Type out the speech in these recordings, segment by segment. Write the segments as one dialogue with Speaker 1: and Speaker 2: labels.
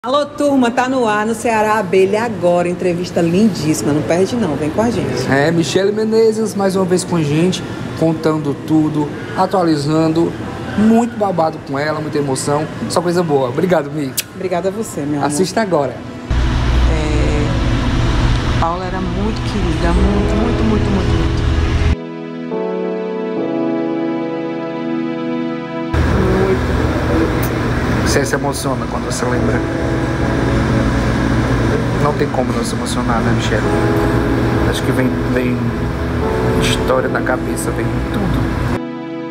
Speaker 1: Alô, turma, tá no ar no Ceará Abelha agora. Entrevista lindíssima, não perde não, vem com a gente.
Speaker 2: Michele Menezes, mais uma vez com a gente, contando tudo, atualizando, muito babado com ela, muita emoção, só coisa boa. Obrigado, Mi.
Speaker 1: Obrigada a você, meu amor.
Speaker 2: Assista agora.
Speaker 1: Paula era muito querida, muito.
Speaker 2: Você se emociona quando você lembra. Não tem como não se emocionar, né, Michele? Acho que vem história da cabeça, vem tudo.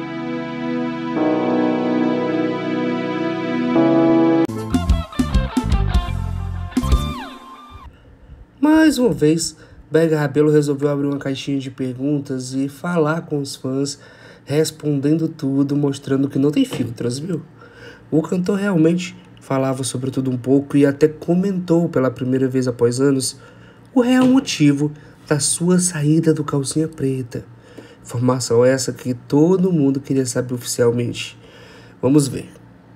Speaker 2: Mais uma vez, Berga Rabelo resolveu abrir uma caixinha de perguntas e falar com os fãs, respondendo tudo, mostrando que não tem filtros, viu? O cantor realmente falava sobre tudo um pouco e até comentou pela primeira vez após anos o real motivo da sua saída do Calcinha Preta. Informação essa que todo mundo queria saber oficialmente. Vamos ver.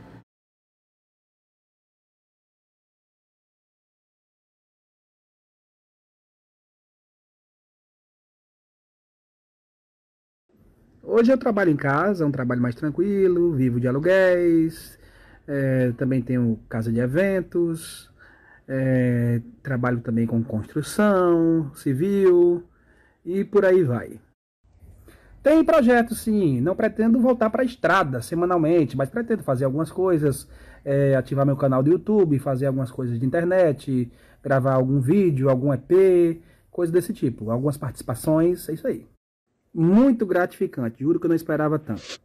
Speaker 3: Hoje eu trabalho em casa, é um trabalho mais tranquilo, vivo de aluguéis, também tenho casa de eventos, trabalho também com construção civil e por aí vai. Tem projetos sim, não pretendo voltar para a estrada semanalmente, mas pretendo fazer algumas coisas, ativar meu canal do YouTube, fazer algumas coisas de internet, gravar algum vídeo, algum EP, coisa desse tipo, algumas participações, é isso aí. Muito gratificante, juro que eu não esperava tanto.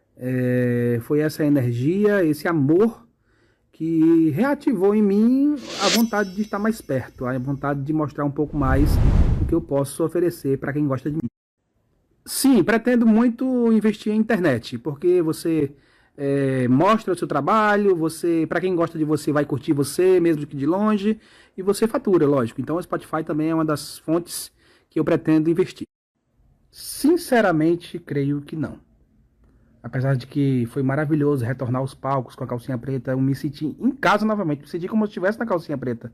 Speaker 3: Foi essa energia, esse amor que reativou em mim a vontade de estar mais perto, a vontade de mostrar um pouco mais o que eu posso oferecer para quem gosta de mim. Sim, pretendo muito investir em internet, porque você mostra o seu trabalho, para quem gosta de você vai curtir você, mesmo que de longe, e você fatura, lógico. Então o Spotify também é uma das fontes que eu pretendo investir. Sinceramente, creio que não. Apesar de que foi maravilhoso retornar aos palcos com a Calcinha Preta, eu me senti em casa novamente, me senti como se eu estivesse na Calcinha Preta.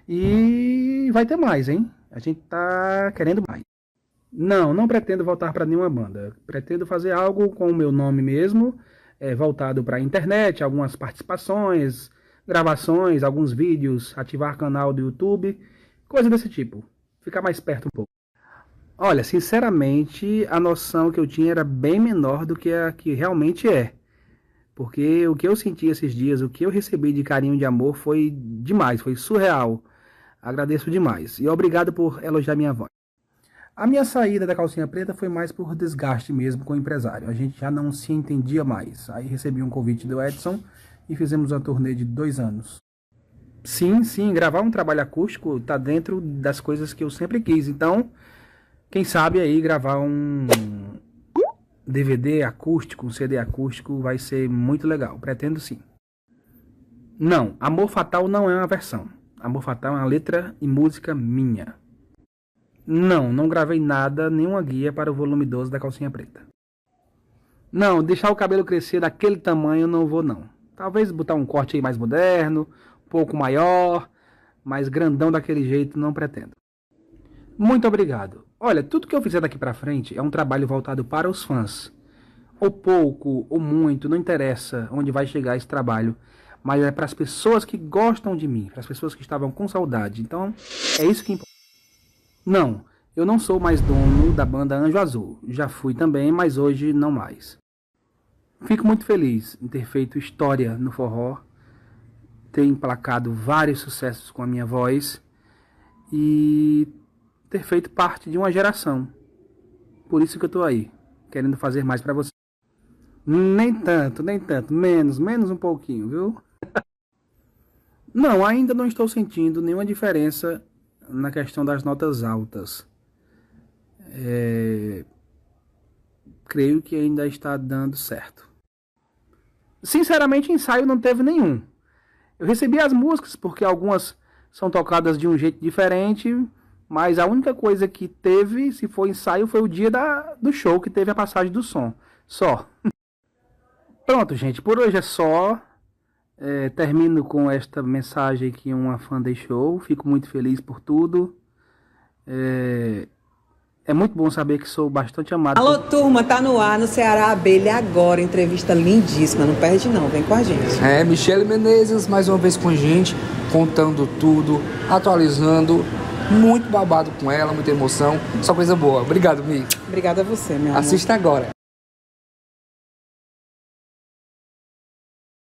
Speaker 3: E vai ter mais, hein? A gente tá querendo mais. Não pretendo voltar para nenhuma banda. Pretendo fazer algo com o meu nome mesmo, voltado para a internet, algumas participações, gravações, alguns vídeos, ativar canal do YouTube, coisa desse tipo. Ficar mais perto um pouco. Olha, sinceramente, a noção que eu tinha era bem menor do que a que realmente é. Porque o que eu senti esses dias, o que eu recebi de carinho e de amor foi demais, foi surreal. Agradeço demais. E obrigado por elogiar minha voz. A minha saída da Calcinha Preta foi mais por desgaste mesmo com o empresário. A gente já não se entendia mais. Aí recebi um convite do Edson e fizemos uma turnê de 2 anos. Sim, gravar um trabalho acústico tá dentro das coisas que eu sempre quis. Então, quem sabe aí gravar um DVD acústico, um CD acústico vai ser muito legal. Pretendo sim. Não, Amor Fatal não é uma versão. Amor Fatal é uma letra e música minha. Não gravei nada, nenhuma guia para o volume 12 da Calcinha Preta. Não, deixar o cabelo crescer daquele tamanho não vou não. Talvez botar um corte aí mais moderno, um pouco maior, mas grandão daquele jeito não pretendo. Muito obrigado. Olha, tudo que eu fizer daqui pra frente é um trabalho voltado para os fãs. Ou pouco, ou muito, não interessa onde vai chegar esse trabalho. Mas é para as pessoas que gostam de mim, para as pessoas que estavam com saudade. Então, é isso que importa. Não, eu não sou mais dono da banda Anjo Azul. Já fui também, mas hoje não mais. Fico muito feliz em ter feito história no forró, ter emplacado vários sucessos com a minha voz e ter feito parte de uma geração. Por isso que eu tô aí, querendo fazer mais pra você. Nem tanto, menos um pouquinho, viu? Não, ainda não estou sentindo nenhuma diferença na questão das notas altas. Creio que ainda está dando certo. Sinceramente, ensaio não teve nenhum. Eu recebi as músicas porque algumas são tocadas de um jeito diferente, mas a única coisa que teve, se for ensaio, foi o dia do show que teve a passagem do som. Só. Pronto, gente, por hoje é só. Termino com esta mensagem que uma fã deixou. Fico muito feliz por tudo. É muito bom saber que sou bastante amado.
Speaker 1: Alô, turma, tá no ar no Ceará Abelha agora. Entrevista lindíssima, não perde não, vem com a gente.
Speaker 2: Michele Menezes mais uma vez com a gente, contando tudo, atualizando. Muito babado com ela, muita emoção, só coisa boa. Obrigado, Mi.
Speaker 1: Obrigada a você, meu amor.
Speaker 2: Assista agora.